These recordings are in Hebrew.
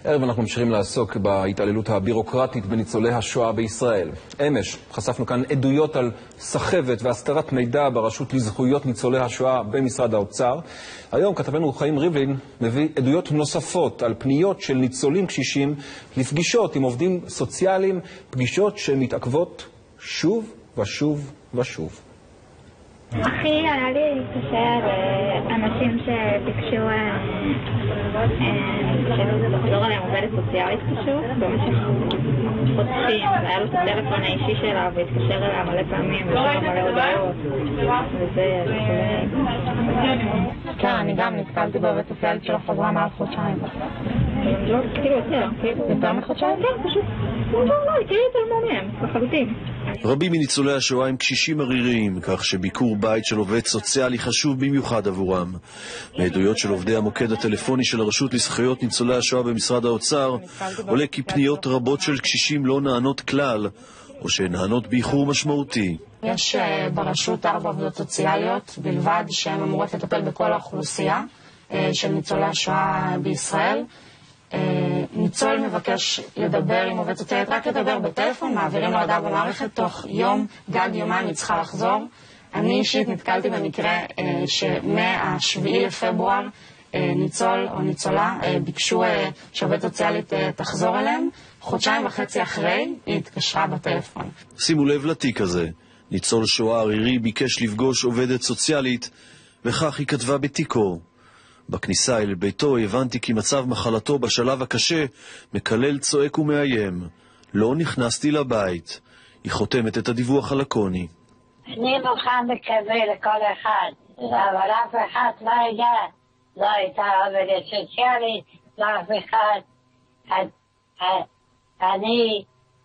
ערב אנחנו ממשיכים לעסוק בהתעללות הבירוקרטית בניצולי השואה בישראל. אמש חשפנו כאן עדויות על סחבת והסתרת מידע ברשות לזכויות ניצולי השואה במשרד האוצר. היום כתבנו חיים ריבלין מביא עדויות נוספות על פניות של ניצולים קשישים לפגישות עם עובדים סוציאליים, פגישות שמתעכבות שוב ושוב ושוב. אחי היה לי להתקשר לאנשים שביקשו לחזור עליהם עובדת סוציאלית פשוט במשך חודשים. היה לו את הטלפון האישי שלה והתקשר אליה מלא פעמים ושאר מלא הודעות וזה כן, אני גם נתקלתי בעובדת סוציאלית שלא חזרה מעל חודשיים. לא, כאילו יותר מחודשיים? כן, פשוט לא, כאילו יותר מעניין, לחלוטין. רבים מניצולי השואה הם קשישים עריריים, כך שביקור בית של עובד סוציאלי חשוב במיוחד עבורם. מעדויות של עובדי המוקד הטלפוני של הרשות לזכויות ניצולי השואה במשרד האוצר, עולה כי פניות רבות של קשישים לא נענות כלל, או שנענות באיחור משמעותי. יש ברשות 4 עובדות סוציאליות בלבד שהן אמורות לטפל בכל האוכלוסייה של ניצולי השואה בישראל. ניצול מבקש לדבר עם עובד סוציאלית, רק לדבר בטלפון, מעבירים לו הודעה במערכת, תוך יום, גג יומיים היא צריכה לחזור. אני אישית נתקלתי במקרה שמה-7 לפברואר ניצול או ניצולה ביקשו שעובד סוציאלית תחזור אליהם. 1.5 חודשים אחרי היא התקשרה בטלפון. שימו לב לתיק הזה. ניצול שואה ערירי ביקש לפגוש עובדת סוציאלית, וכך היא כתבה בתיקו. בכניסה אל ביתו הבנתי כי מצב מחלתו בשלב הקשה מקלל, צועק ומאיים. לא נכנסתי לבית. היא חותמת את הדיווח הלקוני. אני מוכן לקבל לכל אחד, אבל אף אחד לא ידע. לא הייתה עובדת סוציאלית, לא אף אחד. אני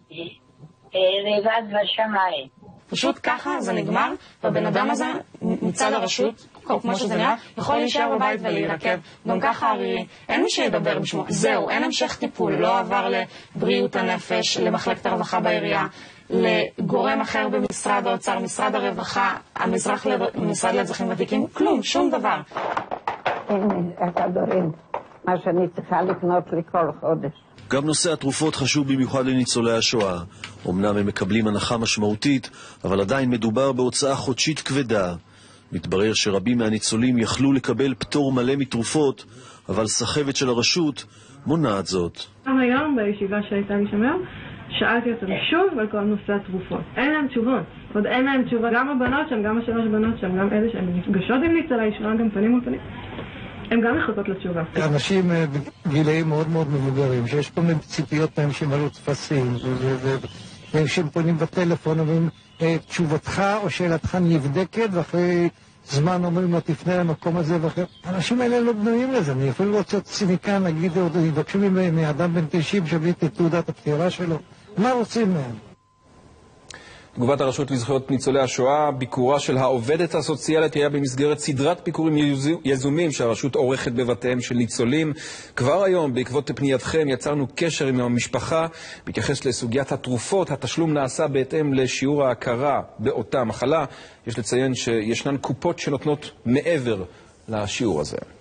לבד בשמיים. פשוט ככה זה נגמר, והבן אדם הזה מצד הרשות, כמו שזה נראה, יכול להישאר בבית ולהירקב. גם ככה הרי אין מי שידבר בשמו. זהו, אין המשך טיפול, לא עבר לבריאות הנפש, למחלקת הרווחה בעירייה, לגורם אחר במשרד האוצר, משרד הרווחה, המשרד לאזרחים ותיקים, כלום, שום דבר. הכדורים, מה שאני צריכה לקנות לכל חודש. גם נושא התרופות חשוב במיוחד לניצולי השואה. אמנם הם מקבלים הנחה משמעותית, אבל עדיין מדובר בהוצאה חודשית כבדה. מתברר שרבים מהניצולים יכלו לקבל פטור מלא מתרופות, אבל סחבת של הרשות מונעת זאת. גם היום בישיבה שהייתה לי שם היום, שאלתי אותם שוב על כל נושא התרופות. אין להם תשובות. עוד אין להם תשובות. גם הבנות שם, גם 3 בנות שם, גם אלה שהן נפגשות עם ניצולי שואה, גם פנים מול פנים. הם גם מחכות לתשובה. אנשים בגילאים מאוד מאוד מבוגרים, שיש כל מיני ציפיות מהם שמלאו טפסים, שהם פונים בטלפון, אומרים, תשובתך או שאלתך נבדקת, ואחרי זמן אומרים לו, תפנה למקום הזה, האנשים האלה לא בנויים לזה. אני אפילו רוצה ציניקן, נגיד, יבקשו מאדם בן 90 שביא את תעודת הפטירה שלו. מה רוצים מהם? תגובת הרשות לזכויות ניצולי השואה, ביקורה של העובדת הסוציאלית היה במסגרת סדרת ביקורים יזומים שהרשות עורכת בבתיהם של ניצולים. כבר היום, בעקבות פנייתכם, יצרנו קשר עם המשפחה. בהתייחס לסוגיית התרופות, התשלום נעשה בהתאם לשיעור ההכרה באותה מחלה. יש לציין שישנן קופות שנותנות מעבר לשיעור הזה.